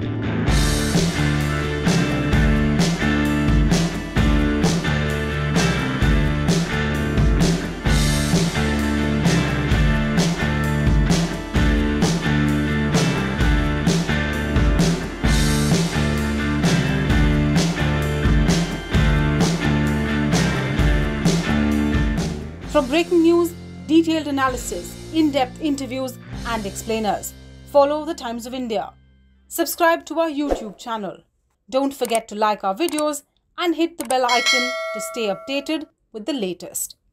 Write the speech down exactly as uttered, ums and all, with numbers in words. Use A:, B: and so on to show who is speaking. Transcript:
A: From breaking news, detailed analysis, in-depth interviews and explainers, follow the Times of India. Subscribe to our YouTube channel. Don't forget to like our videos and hit the bell icon to stay updated with the latest.